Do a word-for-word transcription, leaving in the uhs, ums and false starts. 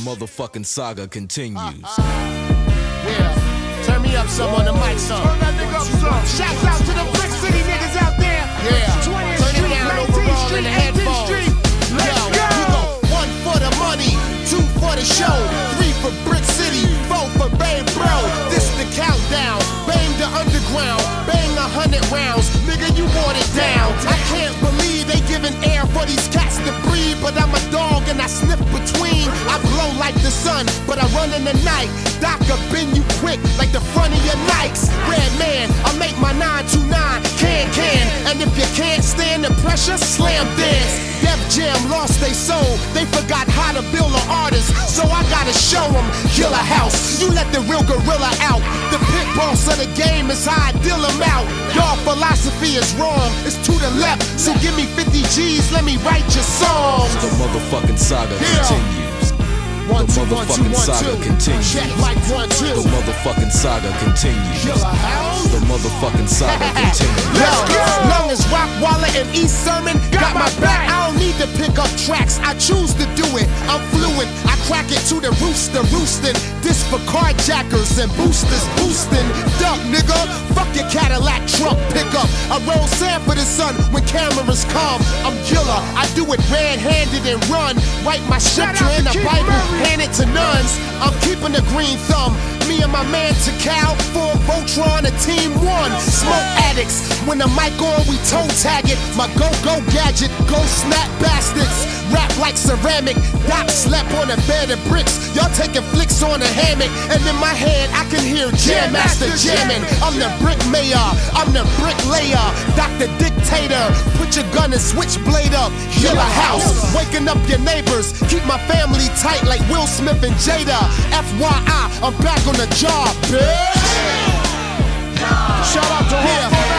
motherfucking saga continues. Uh, uh, yeah, turn me up some on the mic, son. Turn that nigga up some. Shouts out to the Brick City niggas out there. Yeah, turn it down overall in the headphones. Yo, we go one for the money, two for the show, three for Brick City, four for Babe Bro. This the countdown. Bang the underground, bang a hundred rounds. Nigga, you want it down. I can't believe they giving air for these cats to breathe, but I'm a dog and I sniff between. I glow like the sun, but I run in the night. Doc will bend you quick like the front of your Nikes. Red man, I make my nine two nine can can, and if you can't stand the pressure, slam dance. Def Jam lost they soul. They forgot how to build an artist, so I gotta show them. Killer House, you let the real gorilla out. The pit boss of the game is how I deal them out. Your philosophy is wrong, it's to the left. So give me fifty G's, let me write your song. The motherfucking saga Yeah. continues. One, The two, one, two, motherfucking one, saga two. continues. Check like one, two. The motherfucking saga continues. Killer House. The motherfucking saga continues. Let's go. Long as Rock Waller and East Sermon got my back, I don't need to pick up tracks. I choose to do it. I'm fluid. I crack it to the rooster, roosting. This for carjackers and boosters, boosting. Duck, nigga. Fuck your Cadillac truck pickup. I roll sand for the sun when cameras come. I'm killer. I do it red-handed and run. Write my scripture in the Bible, hand it to nuns. I'm keeping the green thumb. Me and my man Takal, full Voltron, a team one. Smoke addicts, when the mic on, we toe tag it. My go-go gadget, go snap bastards. Rap like ceramic, Doc slept on a bed of bricks. Y'all taking flicks on a hammock, and in my head I can hear Jam Master jamming. I'm the brick mayor, I'm the bricklayer, Doctor Dictator. Put your gun and switchblade up. Killer House, waking up your neighbors. Keep my family tight like Will Smith and Jada. F Y I, I'm back on the job, bitch. Shout out to Yeah. Hardcore